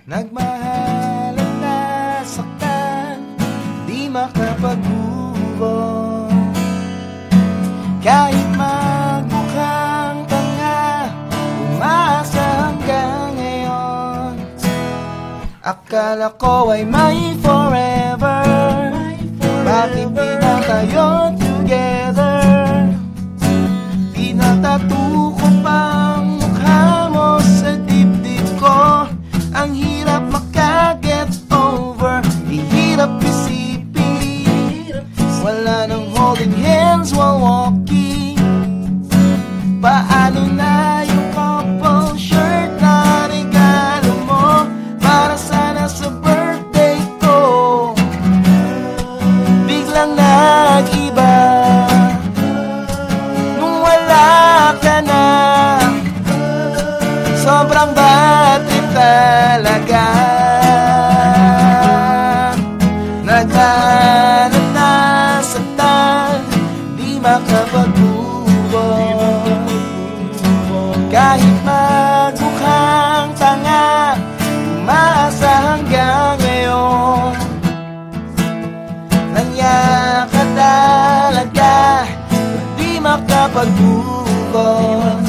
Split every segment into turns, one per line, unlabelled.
Nagmahal at nasaktan, di makapag-move on. Kahit magmukhang tanga, umaasa hanggang ngayon. Akala ko ay may forever, bakit di na tayo together? Pinatato ko pang mukha mo sa dibdib ko. Ang hirap makaget over, ihirap isipin, wala nang holding hands while walking. Paano na yung couple shirt na regalo mo para sana sa birthday ko? Biglang nag-iba nung wala ka na. Sobrang bad trip talaga. Nagmahal at nasaktan, di makapag-move on. Kahit magmukhang tanga, umaasa hanggang ngayon. Nangyaka talaga, di makapag-move on.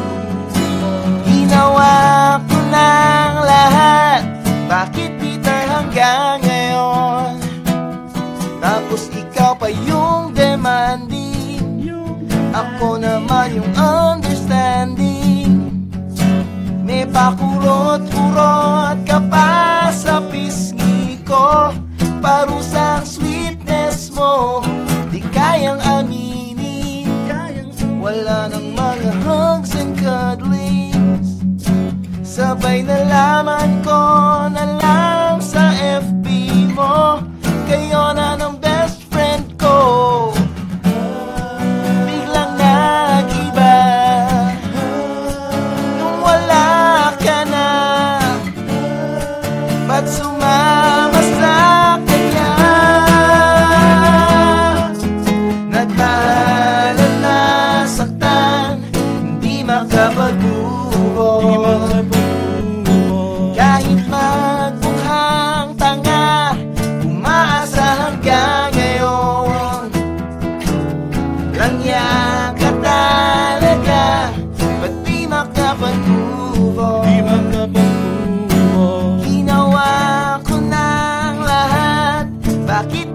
Ginawa ko ng lahat, bakit bitter hanggang ngayon? Tapos ikaw pa yung demanding, ako naman yung understanding. May pakurot-kurot ka pa sa pisngi ko, parusang sweetness mo, di kayang aminin. Wala nang mga hugs and cuddlings, sabay nalaman ko na lang sa FB mo, kayo na ng best friend ko. Biglang nag-iba nung wala ka na, ba't sumama sa kanya? Nagmahal at nasaktan, hindi makapag-move on. Kahit magmukhang tanga, umaasa hanggang ngayon. Langya ka talaga, ba't di makapag-move on? Ginawa ko ng lahat, bakit